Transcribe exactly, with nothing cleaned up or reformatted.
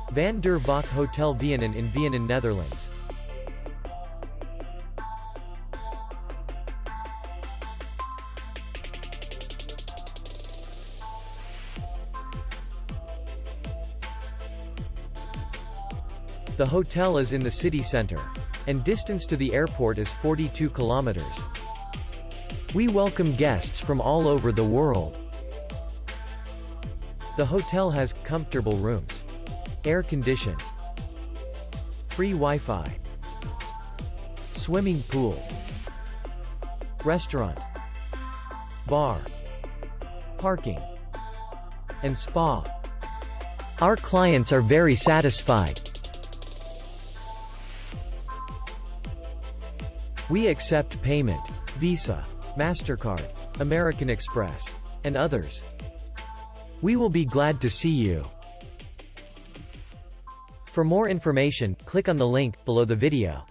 Van der Valk Hotel Vianen in Vianen, Netherlands. The hotel is in the city center, and distance to the airport is forty-two kilometers. We welcome guests from all over the world. The hotel has comfortable rooms, air conditioned, free Wi-Fi, swimming pool, restaurant, bar, parking, and spa. Our clients are very satisfied. We accept payment, Visa, MasterCard, American Express, and others. We will be glad to see you. For more information, click on the link below the video.